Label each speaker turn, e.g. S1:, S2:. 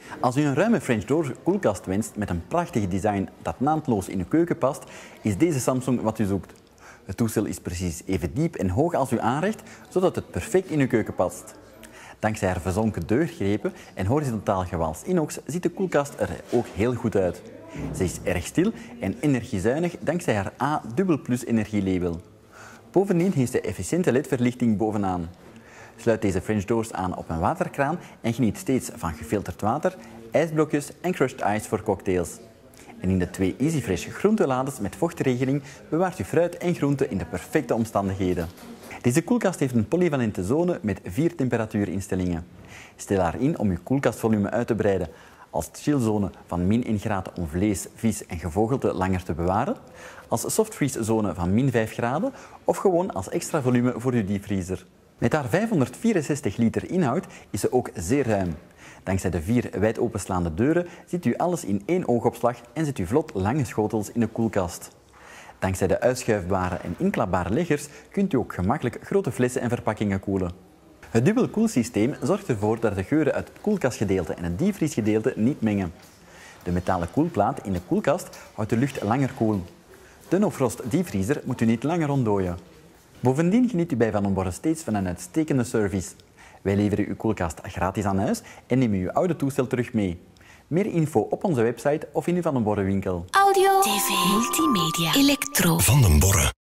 S1: Als u een ruime French door koelkast wenst met een prachtig design dat naadloos in uw keuken past, is deze Samsung wat u zoekt. Het toestel is precies even diep en hoog als u aanrecht, zodat het perfect in uw keuken past. Dankzij haar verzonken deurgrepen en horizontaal gewals inox ziet de koelkast er ook heel goed uit. Ze is erg stil en energiezuinig dankzij haar A+ energielabel. Bovendien heeft ze efficiënte LED-verlichting bovenaan. Sluit deze French doors aan op een waterkraan en geniet steeds van gefilterd water, ijsblokjes en crushed ice voor cocktails. En in de 2 EasyFresh groentelades met vochtregeling bewaart u fruit en groenten in de perfecte omstandigheden. Deze koelkast heeft een polyvalente zone met 4 temperatuurinstellingen. Stel haar in om uw koelkastvolume uit te breiden als chillzone van -1 graden om vlees, vis en gevogelte langer te bewaren, als softfreeze-zone van -5 graden of gewoon als extra volume voor uw diepvriezer. Met haar 564 liter inhoud is ze ook zeer ruim. Dankzij de 4 wijd openslaande deuren ziet u alles in 1 oogopslag en zet u vlot lange schotels in de koelkast. Dankzij de uitschuifbare en inklapbare leggers kunt u ook gemakkelijk grote flessen en verpakkingen koelen. Het dubbel koelsysteem zorgt ervoor dat de geuren uit het koelkastgedeelte en het diepvriesgedeelte niet mengen. De metalen koelplaat in de koelkast houdt de lucht langer koel. De no-frost diepvriezer moet u niet langer ontdooien. Bovendien geniet u bij Van den Borre steeds van een uitstekende service. Wij leveren uw koelkast gratis aan huis en nemen uw oude toestel terug mee. Meer info op onze website of in uw Van den Borre winkel.
S2: Audio, TV, multimedia, elektro.
S3: Van den Borre.